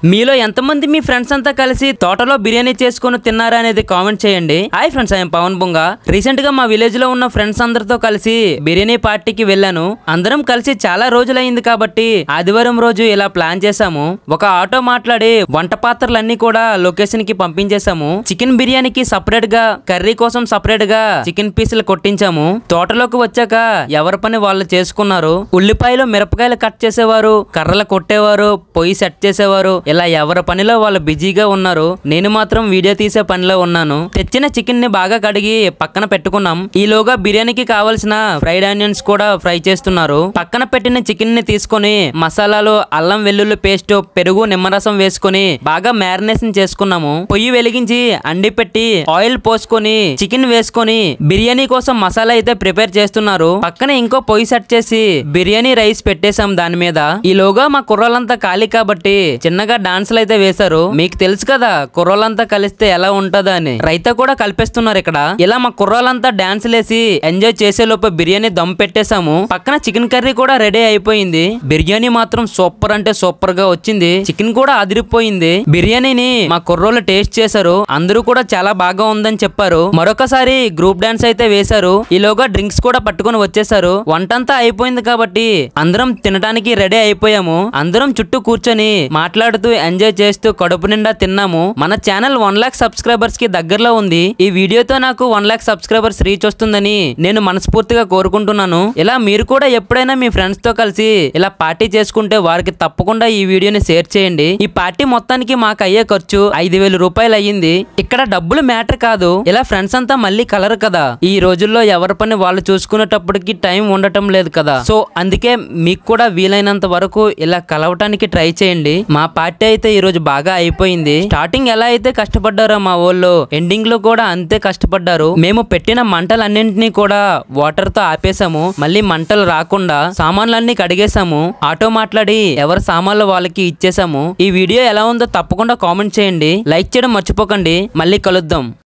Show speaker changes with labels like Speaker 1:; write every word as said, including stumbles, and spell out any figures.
Speaker 1: మీలో ఎంతమంది మీ ఫ్రెండ్స్ అంతా కలిసి తోటలో బిర్యానీ చేసుకుని తిన్నారా అనేది కామెంట్ చేయండి. Hi friends, I'm Pawan Bonga. Recent గా మా విలేజ్ లో ఉన్న ఫ్రెండ్స్ అందరితో కలిసి బిర్యానీ పార్టీకి వెళ్ళాను. అందరం కలిసి చాలా రోజులైంది కాబట్టి ఆదివారం రోజు ఇలా ప్లాన్ చేసాము. ఒక ఆటో మాట్లాడి వంట పాత్రలన్నీ కూడా లొకేషన్ కి పంపించేసాము. చికెన్ బిర్యానీకి సపరేట్ గా, కర్రీ కోసం సపరేట్ గా చికెన్ పీసులు కొట్టించాము. తోటలోకి వచ్చాక ఎవరి పని వాళ్ళు చేసుకున్నారు. ఉల్లిపాయలు మిరపకాయలు కట్ చేసేవారు, కర్రలు కొట్టేవారు, పొయ్యి సెట్ చేసేవారు. ఇలా ఎవరి పనిలో వాళ్ళు బిజీగా ఉన్నారు. నేను మాత్రం వీడియో తీసే పనిలో ఉన్నాను. తెచ్చిన చికెన్ ని బాగా కడిగి పక్కన పెట్టుకున్నాం. ఈలోగా బిర్యానీకి కావాల్సిన ఫ్రైడ్ ఆనియన్స్ కూడా ఫ్రై చేస్తున్నారు. పక్కన పెట్టిన చికెన్ ని తీసుకొని మసాలాలు, అల్లం వెల్లుల్లి పేస్ట్, పెరుగు, నిమ్మరసం వేసుకొని బాగా మ్యారినేషన్ చేసుకున్నాము. పొయ్యి వెలిగించి అండి పెట్టి ఆయిల్ పోసుకొని చికెన్ వేసుకొని బిర్యానీ కోసం మసాలా అయితే ప్రిపేర్ చేస్తున్నారు. పక్కన ఇంకో పొయ్యి సెట్ చేసి బిర్యానీ రైస్ పెట్టేశాం దాని మీద. ఈలోగా మా కుర్రాళ్ళంతా ఖాళీ కాబట్టి చిన్నగా డాన్సులు అయితే వేశారు. మీకు తెలుసు కదా కుర్రోళ్ళంతా కలిస్తే ఎలా ఉంటదా అని. రైతా కూడా కలిపేస్తున్నారు ఇక్కడ. ఇలా మా కుర్రోళ్ళంతా డాన్స్ లేసి ఎంజాయ్ చేసే లోపు బిర్యానీ దమ్ పెట్టేశాము. పక్కన చికెన్ కర్రీ కూడా రెడీ అయిపోయింది. బిర్యానీ మాత్రం సూపర్ అంటే సూపర్ గా వచ్చింది. చికెన్ కూడా అదిరిపోయింది. బిర్యానీని మా కుర్రోళ్ళు టేస్ట్ చేశారు. అందరూ కూడా చాలా బాగా ఉందని చెప్పారు. మరొకసారి గ్రూప్ డాన్స్ అయితే వేశారు. ఈలోగా డ్రింక్స్ కూడా పట్టుకొని వచ్చేసారు. వంటంతా అయిపోయింది కాబట్టి అందరం తినడానికి రెడీ అయిపోయాము. అందరం చుట్టూ కూర్చొని మాట్లాడుతూ ఎంజాయ్ చేస్తూ కడుపు నిండా తిన్నాము. మన ఛానల్ వన్ లాక్ సబ్స్క్రైబర్స్ కి దగ్గరలో ఉంది. ఈ వీడియోతో నాకు వన్ లాక్ సబ్స్క్రైబర్స్ రీచ్ వస్తుందని నేను మనస్ఫూర్తిగా కోరుకుంటున్నాను. ఇలా మీరు కూడా ఎప్పుడైనా మీ ఫ్రెండ్స్ తో కలిసి ఇలా పార్టీ చేసుకుంటే వారికి తప్పకుండా ఈ వీడియోని షేర్ చేయండి. ఈ పార్టీ మొత్తానికి మాకు అయ్యే ఖర్చు ఐదు వేల రూపాయలు అయ్యింది. ఇక్కడ డబ్బులు మ్యాటర్ కాదు. ఇలా ఫ్రెండ్స్ అంతా మళ్ళీ కలరు కదా. ఈ రోజుల్లో ఎవరి పని వాళ్ళు చూసుకునేటప్పటికి టైం ఉండటం లేదు కదా. సో అందుకే మీకు కూడా వీలైనంత వరకు ఇలా కలవటానికి ట్రై చేయండి. మా పార్టీ అయితే ఈ రోజు బాగా అయిపోయింది. స్టార్టింగ్ ఎలా అయితే కష్టపడ్డారో మా ఊళ్ళో ఎండింగ్ లో కూడా అంతే కష్టపడ్డారు. మేము పెట్టిన మంటలన్నింటినీ కూడా వాటర్ తో ఆపేసాము. మళ్ళీ మంటలు రాకుండా సామాన్లన్నీ కడిగేసాము. ఆటో మాట్లాడి ఎవరి సామాన్లు వాళ్ళకి ఇచ్చేసాము. ఈ వీడియో ఎలా ఉందో తప్పకుండా కామెంట్ చేయండి. లైక్ చేయడం మర్చిపోకండి. మళ్ళీ కలుద్దాం.